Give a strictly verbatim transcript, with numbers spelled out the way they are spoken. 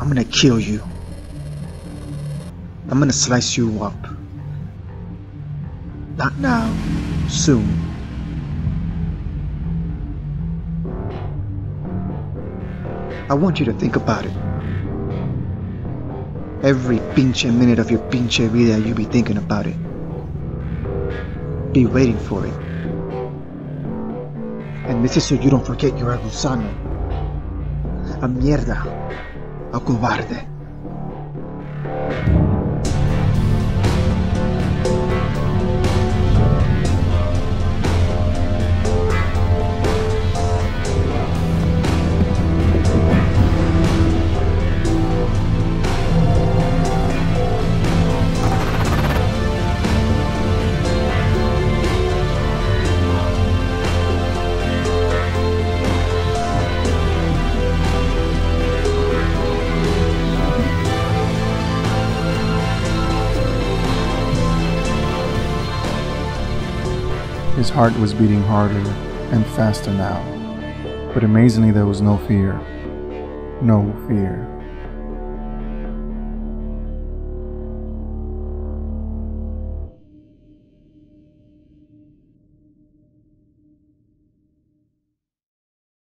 gonna kill you. I'm gonna slice you up. Not now, soon. I want you to think about it. Every pinche minute of your pinche vida, you be thinking about it. Be waiting for it. And this is so you don't forget you're a gusano. A mierda. A cobarde. His heart was beating harder and faster now, but amazingly there was no fear. No fear.